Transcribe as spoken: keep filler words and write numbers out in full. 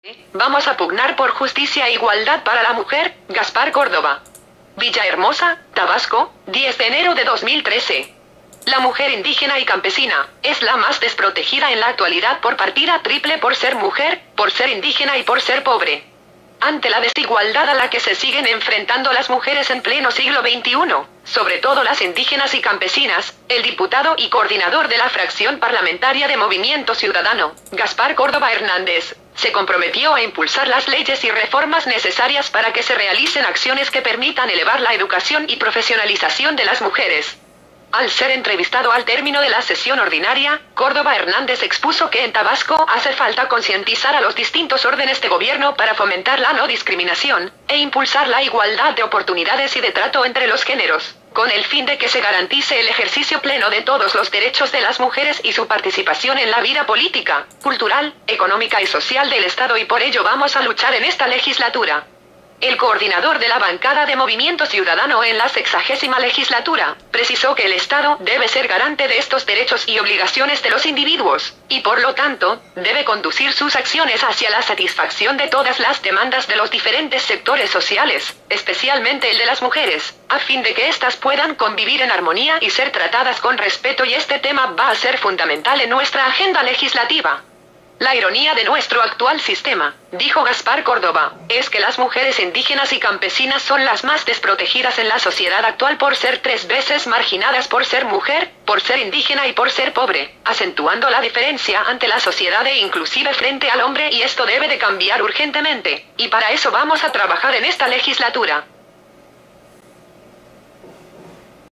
Vamos a pugnar por justicia e igualdad para la mujer. Gaspar Córdoba. Villahermosa, Tabasco, diez de enero de dos mil trece. La mujer indígena y campesina es la más desprotegida en la actualidad por partida triple, por ser mujer, por ser indígena y por ser pobre. Ante la desigualdad a la que se siguen enfrentando las mujeres en pleno siglo veintiuno, sobre todo las indígenas y campesinas, el diputado y coordinador de la fracción parlamentaria de Movimiento Ciudadano, Gaspar Córdoba Hernández, se comprometió a impulsar las leyes y reformas necesarias para que se realicen acciones que permitan elevar la educación y profesionalización de las mujeres. Al ser entrevistado al término de la sesión ordinaria, Córdoba Hernández expuso que en Tabasco hace falta concientizar a los distintos órdenes de gobierno para fomentar la no discriminación, e impulsar la igualdad de oportunidades y de trato entre los géneros, con el fin de que se garantice el ejercicio pleno de todos los derechos de las mujeres y su participación en la vida política, cultural, económica y social del Estado, y por ello vamos a luchar en esta legislatura. El coordinador de la bancada de Movimiento Ciudadano en la sexagésima legislatura precisó que el Estado debe ser garante de estos derechos y obligaciones de los individuos, y por lo tanto, debe conducir sus acciones hacia la satisfacción de todas las demandas de los diferentes sectores sociales, especialmente el de las mujeres, a fin de que éstas puedan convivir en armonía y ser tratadas con respeto, y este tema va a ser fundamental en nuestra agenda legislativa. La ironía de nuestro actual sistema, dijo Gaspar Córdoba, es que las mujeres indígenas y campesinas son las más desprotegidas en la sociedad actual por ser tres veces marginadas por ser mujer, por ser indígena y por ser pobre, acentuando la diferencia ante la sociedad e inclusive frente al hombre, y esto debe de cambiar urgentemente, y para eso vamos a trabajar en esta legislatura.